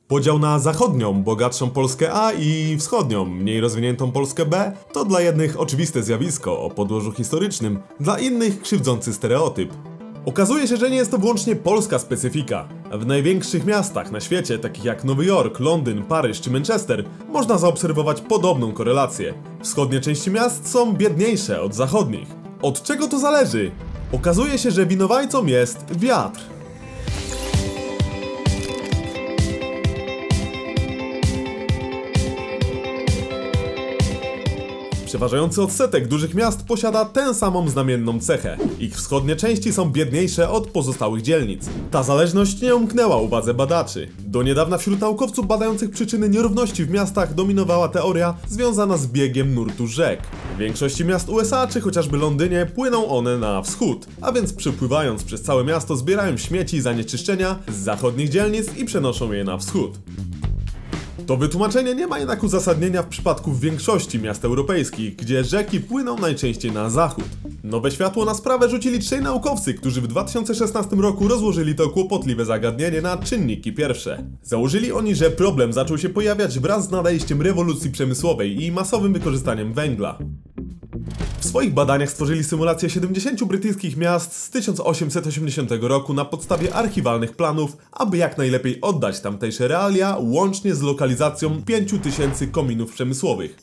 Podział na zachodnią, bogatszą Polskę A i wschodnią, mniej rozwiniętą Polskę B to dla jednych oczywiste zjawisko o podłożu historycznym, dla innych krzywdzący stereotyp. Okazuje się, że nie jest to wyłącznie polska specyfika. W największych miastach na świecie, takich jak Nowy Jork, Londyn, Paryż czy Manchester, można zaobserwować podobną korelację. Wschodnie części miast są biedniejsze od zachodnich. Od czego to zależy? Okazuje się, że winowajcą jest wiatr. Przeważający odsetek dużych miast posiada tę samą znamienną cechę. Ich wschodnie części są biedniejsze od pozostałych dzielnic. Ta zależność nie umknęła uwadze badaczy. Do niedawna wśród naukowców badających przyczyny nierówności w miastach dominowała teoria związana z biegiem nurtu rzek. W większości miast USA czy chociażby Londynie płyną one na wschód, a więc przepływając przez całe miasto zbierają śmieci i zanieczyszczenia z zachodnich dzielnic i przenoszą je na wschód. To wytłumaczenie nie ma jednak uzasadnienia w przypadku większości miast europejskich, gdzie rzeki płyną najczęściej na zachód. Nowe światło na sprawę rzucili trzej naukowcy, którzy w 2016 roku rozłożyli to kłopotliwe zagadnienie na czynniki pierwsze. Założyli oni, że problem zaczął się pojawiać wraz z nadejściem rewolucji przemysłowej i masowym wykorzystaniem węgla. W swoich badaniach stworzyli symulację 70 brytyjskich miast z 1880 roku na podstawie archiwalnych planów, aby jak najlepiej oddać tamtejsze realia, łącznie z lokalizacją 5000 kominów przemysłowych.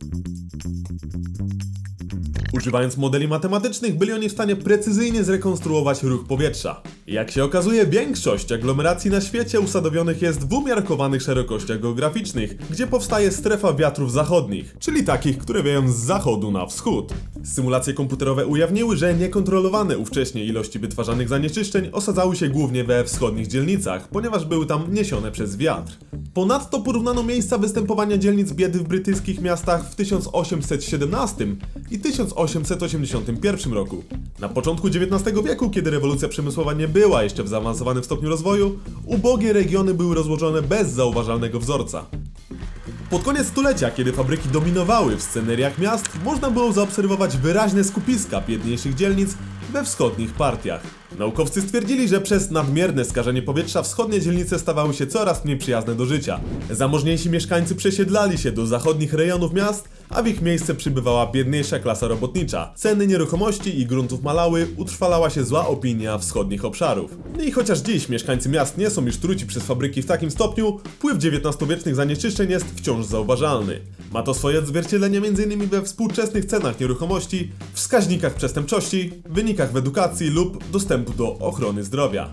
Używając modeli matematycznych, byli oni w stanie precyzyjnie zrekonstruować ruch powietrza. Jak się okazuje, większość aglomeracji na świecie usadowionych jest w umiarkowanych szerokościach geograficznych, gdzie powstaje strefa wiatrów zachodnich, czyli takich, które wieją z zachodu na wschód. Symulacje komputerowe ujawniły, że niekontrolowane ówcześnie ilości wytwarzanych zanieczyszczeń osadzały się głównie we wschodnich dzielnicach, ponieważ były tam niesione przez wiatr. Ponadto porównano miejsca występowania dzielnic biedy w brytyjskich miastach w 1817 i 1881 roku. Na początku XIX wieku, kiedy rewolucja przemysłowa nie była jeszcze w zaawansowanym stopniu rozwoju, ubogie regiony były rozłożone bez zauważalnego wzorca. Pod koniec stulecia, kiedy fabryki dominowały w sceneriach miast, można było zaobserwować wyraźne skupiska biedniejszych dzielnic we wschodnich partiach. Naukowcy stwierdzili, że przez nadmierne skażenie powietrza wschodnie dzielnice stawały się coraz mniej przyjazne do życia. Zamożniejsi mieszkańcy przesiedlali się do zachodnich rejonów miast, a w ich miejsce przybywała biedniejsza klasa robotnicza. Ceny nieruchomości i gruntów malały, utrwalała się zła opinia wschodnich obszarów. I chociaż dziś mieszkańcy miast nie są już truci przez fabryki w takim stopniu, wpływ XIX-wiecznych zanieczyszczeń jest wciąż zauważalny. Ma to swoje odzwierciedlenie m.in. we współczesnych cenach nieruchomości, wskaźnikach przestępczości, wynikach w edukacji lub dostępu do ochrony zdrowia.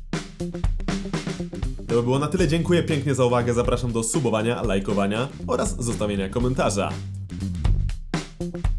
To by było na tyle, dziękuję pięknie za uwagę, zapraszam do subowania, lajkowania oraz zostawienia komentarza.